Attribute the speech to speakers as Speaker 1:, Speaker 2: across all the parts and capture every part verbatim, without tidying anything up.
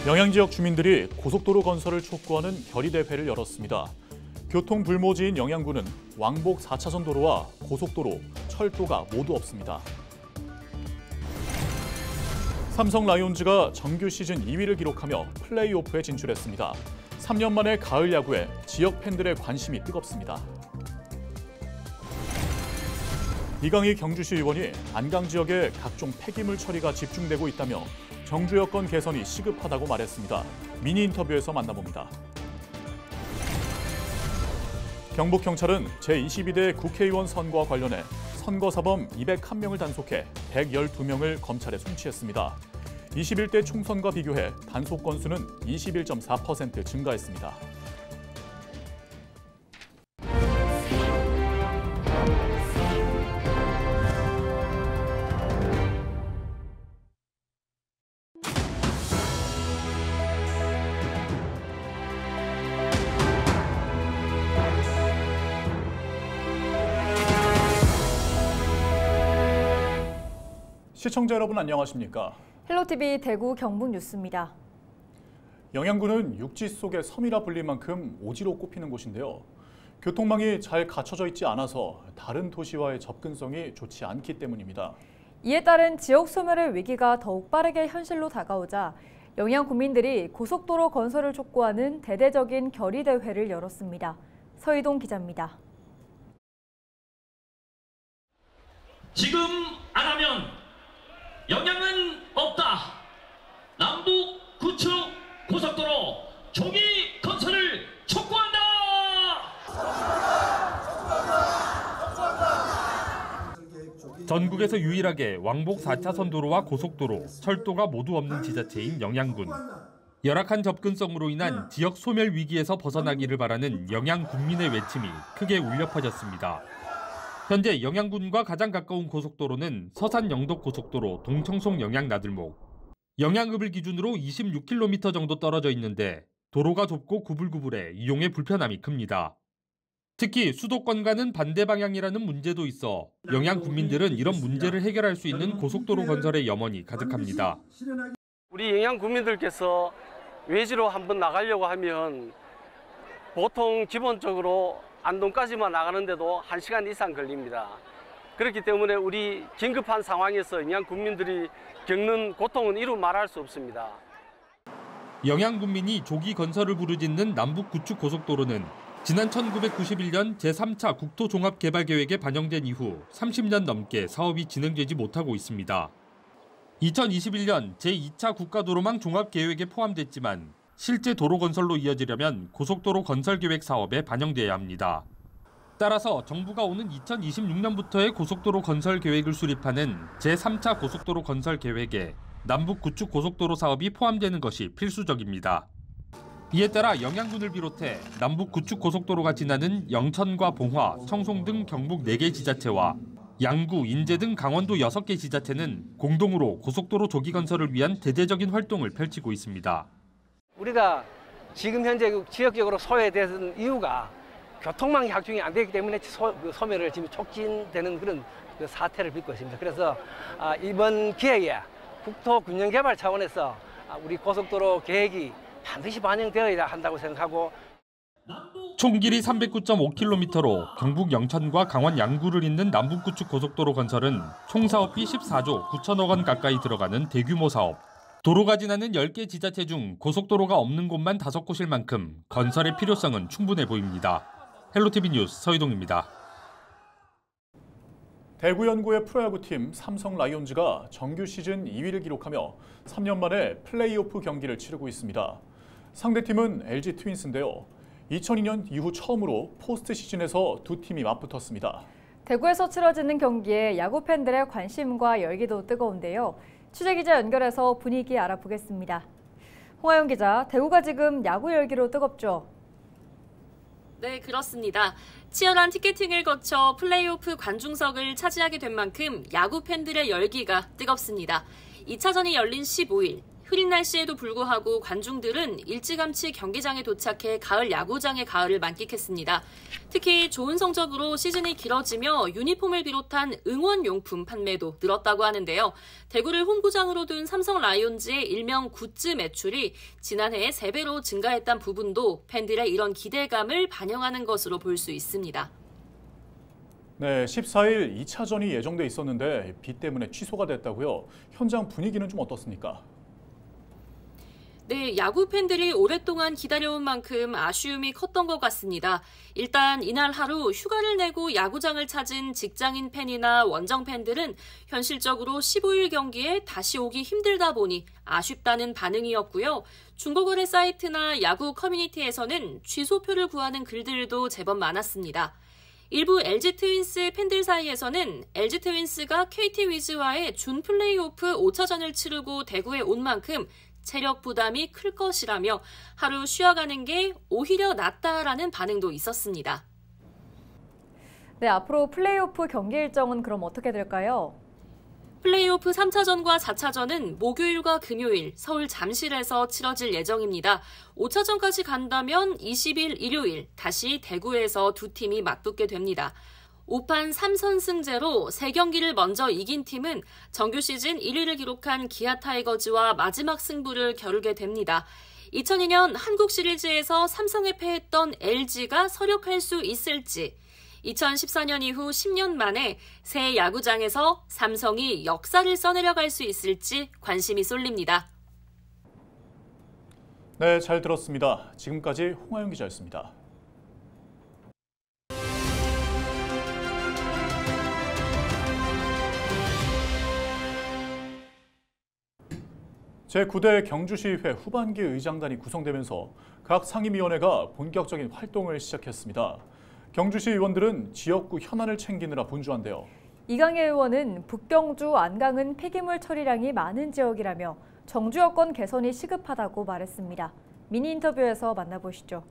Speaker 1: 영양 지역 주민들이 고속도로 건설을 촉구하는 결의대회를 열었습니다. 교통 불모지인 영양군은 왕복 사 차선 도로와 고속도로, 철도가 모두 없습니다. 삼성 라이온즈가 정규 시즌 이 위를 기록하며 플레이오프에 진출했습니다. 삼 년 만에 가을 야구에 지역 팬들의 관심이 뜨겁습니다. 이강희 경주시 의원이 안강 지역에 각종 폐기물 처리가 집중되고 있다며 정주 여건 개선이 시급하다고 말했습니다. 미니 인터뷰에서 만나봅니다. 경북경찰은 제이십이 대 국회의원 선거와 관련해 선거사범 이백일 명을 단속해 백십이 명을 검찰에 송치했습니다. 이십일 대 총선과 비교해 단속 건수는 이십일 점 사 퍼센트 증가했습니다. 시청자 여러분 안녕하십니까?
Speaker 2: 헬로티비 대구 경북 뉴스입니다.
Speaker 1: 영양군은 육지 속의 섬이라 불릴 만큼 오지로 꼽히는 곳인데요. 교통망이 잘 갖춰져 있지 않아서 다른 도시와의 접근성이 좋지 않기 때문입니다.
Speaker 2: 이에 따른 지역 소멸의 위기가 더욱 빠르게 현실로 다가오자 영양 군민들이 고속도로 건설을 촉구하는 대대적인 결의대회를 열었습니다. 서희동 기자입니다.
Speaker 3: 지금 안 하면 영양은 없다. 남북 구축 고속도로 조기 건설을 촉구한다.
Speaker 4: 전국에서 유일하게 왕복 사 차선 도로와 고속도로, 철도가 모두 없는 지자체인 영양군. 열악한 접근성으로 인한 지역 소멸 위기에서 벗어나기를 바라는 영양 군민의 외침이 크게 울려 퍼졌습니다. 현재 영양군과 가장 가까운 고속도로는 서산 영덕 고속도로 동청송 영양 나들목. 영양읍을 기준으로 이십육 킬로미터 정도 떨어져 있는데 도로가 좁고 구불구불해 이용에 불편함이 큽니다. 특히 수도권과는 반대 방향이라는 문제도 있어 영양 군민들은 이런 문제를 해결할 수 있는 고속도로 건설의 염원이 가득합니다.
Speaker 5: 우리 영양 군민들께서 외지로 한번 나가려고 하면 보통 기본적으로 안동까지만 나가는데도 한 시간 이상 걸립니다. 그렇기 때문에 우리 긴급한 상황에서 영양 군민들이 겪는 고통은 이루 말할 수 없습니다.
Speaker 4: 영양 군민이 조기 건설을 부르짖는 남북 구축 고속도로는 지난 천구백구십일 년 제삼 차 국토종합개발계획에 반영된 이후 삼십 년 넘게 사업이 진행되지 못하고 있습니다. 이천이십일 년 제이 차 국가도로망 종합계획에 포함됐지만 실제 도로 건설로 이어지려면 고속도로 건설계획 사업에 반영돼야 합니다. 따라서 정부가 오는 이천이십육 년부터의 고속도로 건설 계획을 수립하는 제삼 차 고속도로 건설 계획에 남북 구축 고속도로 사업이 포함되는 것이 필수적입니다. 이에 따라 영양군을 비롯해 남북 구축 고속도로가 지나는 영천과 봉화, 청송 등 경북 네 개 지자체와 양구, 인제 등 강원도 여섯 개 지자체는 공동으로 고속도로 조기 건설을 위한 대대적인 활동을 펼치고 있습니다.
Speaker 5: 우리가 지금 현재 지역적으로 소외된 이유가 교통망이 확충이 안 되기 때문에 소, 그 소멸을 지금 촉진되는 그런 그 사태를 빚고 있습니다. 그래서 아, 이번 기회에 국토균형개발 차원에서 아, 우리 고속도로 계획이 반드시 반영되어야 한다고 생각하고
Speaker 4: 총 길이 삼백구 점 오 킬로미터로 경북 영천과 강원 양구를 잇는 남북구축 고속도로 건설은 총 사업비 십사조 구천억 원 가까이 들어가는 대규모 사업. 도로가 지나는 열 개 지자체 중 고속도로가 없는 곳만 다섯 곳일 만큼 건설의 필요성은 충분해 보입니다. 헬로티비 뉴스 서희동입니다.
Speaker 1: 대구 연구의 프로야구팀 삼성 라이온즈가 정규 시즌 이 위를 기록하며 삼 년 만에 플레이오프 경기를 치르고 있습니다. 상대팀은 엘지 트윈스인데요. 이천이 년 이후 처음으로 포스트 시즌에서 두 팀이 맞붙었습니다.
Speaker 2: 대구에서 치러지는 경기에 야구 팬들의 관심과 열기도 뜨거운데요. 취재기자 연결해서 분위기 알아보겠습니다. 홍하영 기자, 대구가 지금 야구 열기로 뜨겁죠?
Speaker 6: 네, 그렇습니다. 치열한 티켓팅을 거쳐 플레이오프 관중석을 차지하게 된 만큼 야구 팬들의 열기가 뜨겁습니다. 이 차전이 열린 십오 일, 흐린 날씨에도 불구하고 관중들은 일찌감치 경기장에 도착해 가을 야구장의 가을을 만끽했습니다. 특히 좋은 성적으로 시즌이 길어지며 유니폼을 비롯한 응원용품 판매도 늘었다고 하는데요. 대구를 홈구장으로 둔 삼성 라이온즈의 일명 굿즈 매출이 지난해에 세 배로 증가했다는 부분도 팬들의 이런 기대감을 반영하는 것으로 볼 수 있습니다.
Speaker 1: 네, 십사 일 이 차전이 예정돼 있었는데 비 때문에 취소가 됐다고요. 현장 분위기는 좀 어떻습니까?
Speaker 6: 네, 야구 팬들이 오랫동안 기다려온 만큼 아쉬움이 컸던 것 같습니다. 일단 이날 하루 휴가를 내고 야구장을 찾은 직장인 팬이나 원정 팬들은 현실적으로 십오 일 경기에 다시 오기 힘들다 보니 아쉽다는 반응이었고요. 중고거래 사이트나 야구 커뮤니티에서는 취소표를 구하는 글들도 제법 많았습니다. 일부 엘지 트윈스 팬들 사이에서는 엘지 트윈스가 케이티 위즈와의 준 플레이오프 오 차전을 치르고 대구에 온 만큼 체력 부담이 클 것이라며 하루 쉬어가는 게 오히려 낫다라는 반응도 있었습니다.
Speaker 2: 네, 앞으로 플레이오프 경기 일정은 그럼 어떻게 될까요?
Speaker 6: 플레이오프 삼 차전과 사 차전은 목요일과 금요일 서울 잠실에서 치러질 예정입니다. 오 차전까지 간다면 이십 일 일요일 다시 대구에서 두 팀이 맞붙게 됩니다. 오 판 삼 선승제로 세 경기를 먼저 이긴 팀은 정규 시즌 일 위를 기록한 기아 타이거즈와 마지막 승부를 겨루게 됩니다. 이천이 년 한국 시리즈에서 삼성에 패했던 엘지가 서력할 수 있을지, 이천십사 년 이후 십 년 만에 새 야구장에서 삼성이 역사를 써내려갈 수 있을지 관심이 쏠립니다.
Speaker 1: 네, 잘 들었습니다. 지금까지 홍하영 기자였습니다. 제구 대 경주시의회 후반기 의장단이 구성되면서 각 상임위원회가 본격적인 활동을 시작했습니다. 경주시 의원들은 지역구 현안을 챙기느라 분주한데요.
Speaker 2: 이강혜 의원은 북경주 안강은 폐기물 처리량이 많은 지역이라며 정주 여건 개선이 시급하다고 말했습니다. 미니 인터뷰에서 만나보시죠.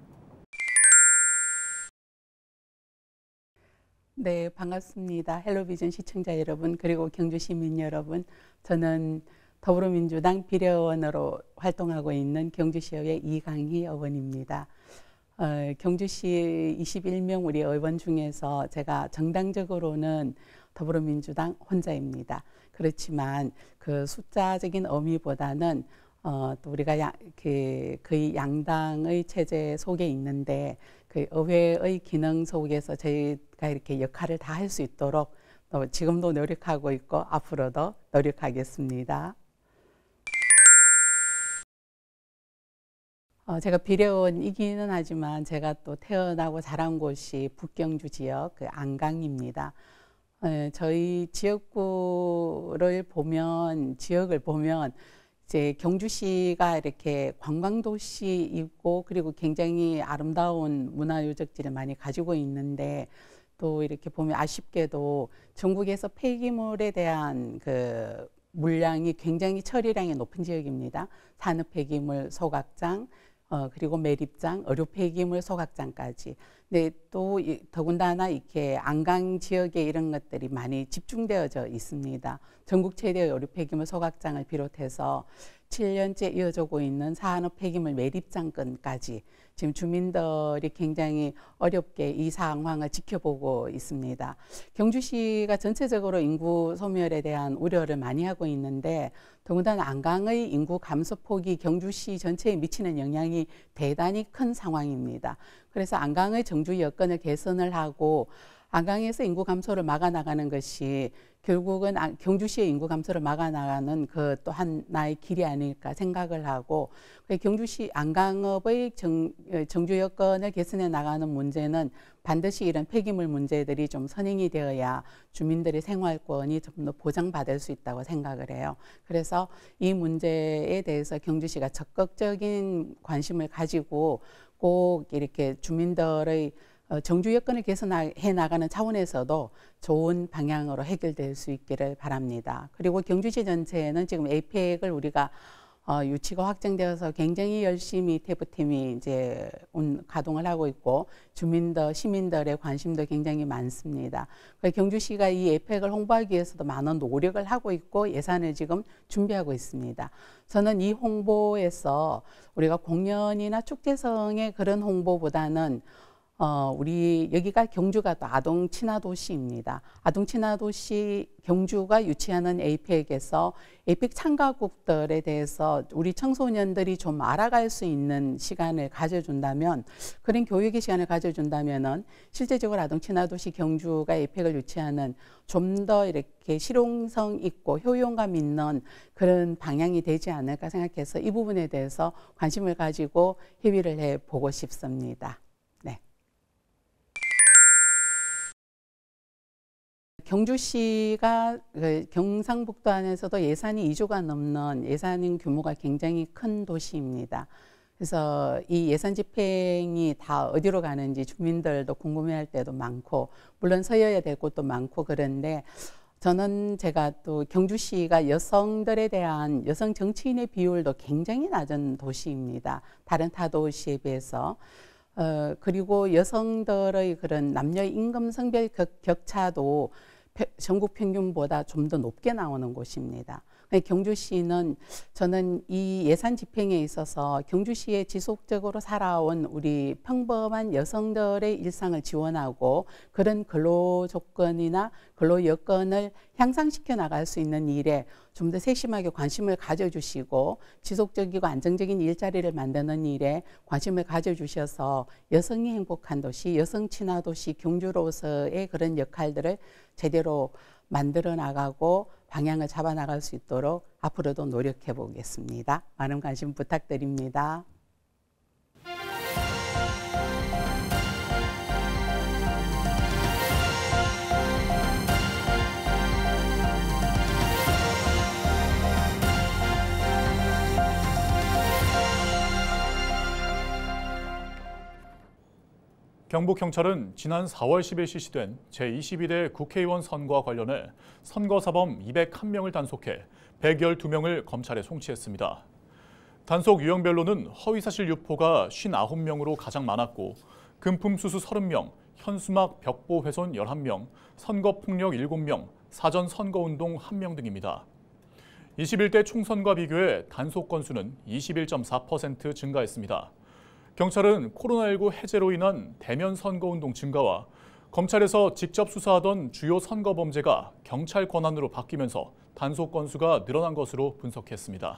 Speaker 7: 네, 반갑습니다. 헬로비전 시청자 여러분, 그리고 경주 시민 여러분. 저는 더불어민주당 비례의원으로 활동하고 있는 경주시의회 이강희 의원입니다. 어, 경주시 이십일 명 우리 의원 중에서 제가 정당적으로는 더불어민주당 혼자입니다. 그렇지만 그 숫자적인 의미보다는 어, 또 우리가 야, 그, 거의 양당의 체제 속에 있는데 그 의회의 기능 속에서 저희가 이렇게 역할을 다 할 수 있도록 또 지금도 노력하고 있고 앞으로도 노력하겠습니다. 어, 제가 비례의원이기는 하지만 제가 또 태어나고 자란 곳이 북경주 지역 그 안강입니다. 에, 저희 지역구를 보면 지역을 보면 이제 경주시가 이렇게 관광도시이고 그리고 굉장히 아름다운 문화유적지를 많이 가지고 있는데 또 이렇게 보면 아쉽게도 전국에서 폐기물에 대한 그 물량이 굉장히 처리량이 높은 지역입니다. 산업 폐기물 소각장, 어, 그리고 매립장, 의료 폐기물 소각장까지. 근데 또 이, 더군다나 이렇게 안강 지역에 이런 것들이 많이 집중되어져 있습니다. 전국 최대의 의료 폐기물 소각장을 비롯해서 칠 년째 이어지고 있는 산업 폐기물 매립장건까지 지금 주민들이 굉장히 어렵게 이 상황을 지켜보고 있습니다. 경주시가 전체적으로 인구 소멸에 대한 우려를 많이 하고 있는데 더군다나 안강의 인구 감소폭이 경주시 전체에 미치는 영향이 대단히 큰 상황입니다. 그래서 안강의 정주 여건을 개선을 하고 안강에서 인구 감소를 막아나가는 것이 결국은 경주시의 인구 감소를 막아나가는 그 또 하나의 길이 아닐까 생각을 하고 경주시 안강업의 정, 정주 여건을 개선해 나가는 문제는 반드시 이런 폐기물 문제들이 좀 선행이 되어야 주민들의 생활권이 좀 더 보장받을 수 있다고 생각을 해요. 그래서 이 문제에 대해서 경주시가 적극적인 관심을 가지고 꼭 이렇게 주민들의 정주 여건을 개선해 나가는 차원에서도 좋은 방향으로 해결될 수 있기를 바랍니다. 그리고 경주시 전체에는 지금 에이펙을 우리가 어, 유치가 확정되어서 굉장히 열심히 태부팀이 이제 온, 가동을 하고 있고 주민들, 시민들의 관심도 굉장히 많습니다. 경주시가 이 에펙을 홍보하기 위해서도 많은 노력을 하고 있고 예산을 지금 준비하고 있습니다. 저는 이 홍보에서 우리가 공연이나 축제성의 그런 홍보보다는 어, 우리 여기가 경주가 또 아동 친화 도시입니다. 아동 친화 도시 경주가 유치하는 에이펙에서 에이펙 참가국들에 대해서 우리 청소년들이 좀 알아갈 수 있는 시간을 가져준다면, 그런 교육의 시간을 가져준다면은 실제적으로 아동 친화 도시 경주가 에이펙을 유치하는 좀 더 이렇게 실용성 있고 효용감 있는 그런 방향이 되지 않을까 생각해서 이 부분에 대해서 관심을 가지고 협의를 해 보고 싶습니다. 경주시가 경상북도 안에서도 예산이 이조가 넘는 예산 규모가 굉장히 큰 도시입니다. 그래서 이 예산 집행이 다 어디로 가는지 주민들도 궁금해할 때도 많고, 물론 서여야 될 곳도 많고 그런데 저는 제가 또 경주시가 여성들에 대한 여성 정치인의 비율도 굉장히 낮은 도시입니다. 다른 타 도시에 비해서. 어, 그리고 여성들의 그런 남녀 임금 성별 격, 격차도 전국 평균보다 좀 더 높게 나오는 곳입니다. 경주시는 저는 이 예산 집행에 있어서 경주시에 지속적으로 살아온 우리 평범한 여성들의 일상을 지원하고 그런 근로 조건이나 근로 여건을 향상시켜 나갈 수 있는 일에 좀 더 세심하게 관심을 가져주시고 지속적이고 안정적인 일자리를 만드는 일에 관심을 가져주셔서 여성이 행복한 도시, 여성 친화 도시 경주로서의 그런 역할들을 제대로 만들어 나가고 방향을 잡아 나갈 수 있도록 앞으로도 노력해 보겠습니다. 많은 관심 부탁드립니다.
Speaker 1: 경북경찰은 지난 사월 십일 실시된 제이십일 대 국회의원 선거와 관련해 선거사범 이백일 명을 단속해 백십이 명을 검찰에 송치했습니다. 단속 유형별로는 허위사실 유포가 오십구 명으로 가장 많았고 금품 수수 삼십 명, 현수막 벽보 훼손 십일 명, 선거폭력 일곱 명, 사전 선거운동 일 명 등입니다. 이십일 대 총선과 비교해 단속 건수는 이십일 점 사 퍼센트 증가했습니다. 경찰은 코로나십구 해제로 인한 대면 선거운동 증가와 검찰에서 직접 수사하던 주요 선거 범죄가 경찰 권한으로 바뀌면서 단속 건수가 늘어난 것으로 분석했습니다.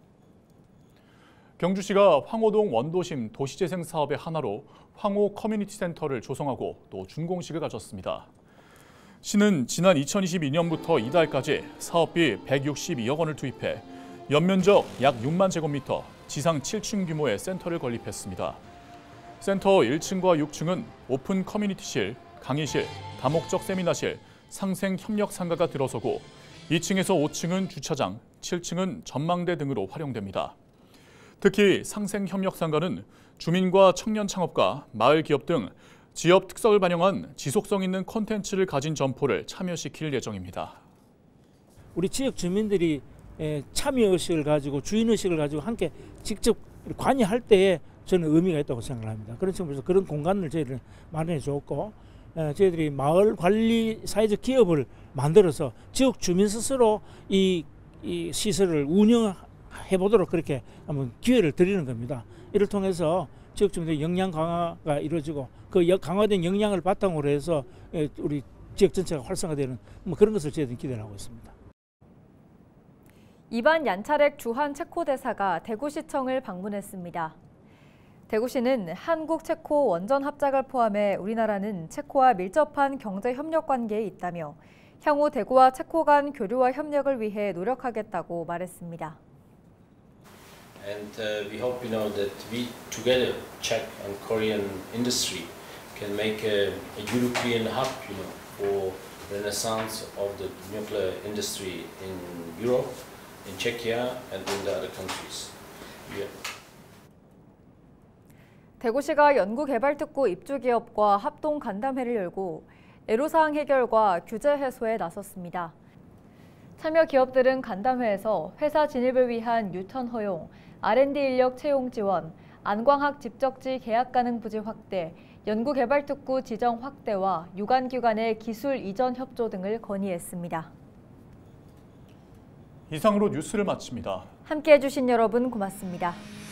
Speaker 1: 경주시가 황호동 원도심 도시재생 사업의 하나로 황호 커뮤니티 센터를 조성하고 또 준공식을 가졌습니다. 시는 지난 이천이십이 년부터 이달까지 사업비 백육십이억 원을 투입해 연면적 약 육만 제곱미터, 지상 칠 층 규모의 센터를 건립했습니다. 센터 일 층과 육 층은 오픈 커뮤니티실, 강의실, 다목적 세미나실, 상생 협력 상가가 들어서고 이 층에서 오 층은 주차장, 칠 층은 전망대 등으로 활용됩니다. 특히 상생 협력 상가는 주민과 청년 창업가, 마을 기업 등 지역 특성을 반영한 지속성 있는 콘텐츠를 가진 점포를 참여시킬 예정입니다.
Speaker 8: 우리 지역 주민들이 참여의식을 가지고 주인의식을 가지고 함께 직접 관여할 때에 저는 의미가 있다고 생각을 합니다. 그런 측면에서 그런 공간을 저희들 마련해 줬고 저희들이 마을 관리 사회적 기업을 만들어서 지역 주민 스스로 이, 이 시설을 운영해 보도록 그렇게 한번 기회를 드리는 겁니다. 이를 통해서 지역 주민들의 역량 강화가 이루어지고 그 강화된 역량을 바탕으로 해서 우리 지역 전체가 활성화되는 뭐 그런 것을 저희들은 기대를 하고 있습니다.
Speaker 2: 이반 얀차렉 주한 체코 대사가 대구시청을 방문했습니다. 대구시는 한국 체코 원전 합작을 포함해 우리나라는 체코와 밀접한 경제 협력 관계에 있다며 향후 대구와 체코 간 교류와 협력을 위해 노력하겠다고 말했습니다.
Speaker 9: And uh, we hope, you know, that we together, Czech and Korean industry, can make a, a European hub, you know, for renaissance of the nuclear industry in Europe, in Czechia, and in the other countries. Yeah.
Speaker 2: 대구시가 연구개발특구 입주기업과 합동 간담회를 열고 애로사항 해결과 규제 해소에 나섰습니다. 참여 기업들은 간담회에서 회사 진입을 위한 유턴 허용, 알 앤 디 인력 채용 지원, 안광학 집적지 계약 가능 부지 확대, 연구개발특구 지정 확대와 유관기관의 기술 이전 협조 등을 건의했습니다.
Speaker 1: 이상으로 뉴스를 마칩니다.
Speaker 2: 함께해 주신 여러분 고맙습니다.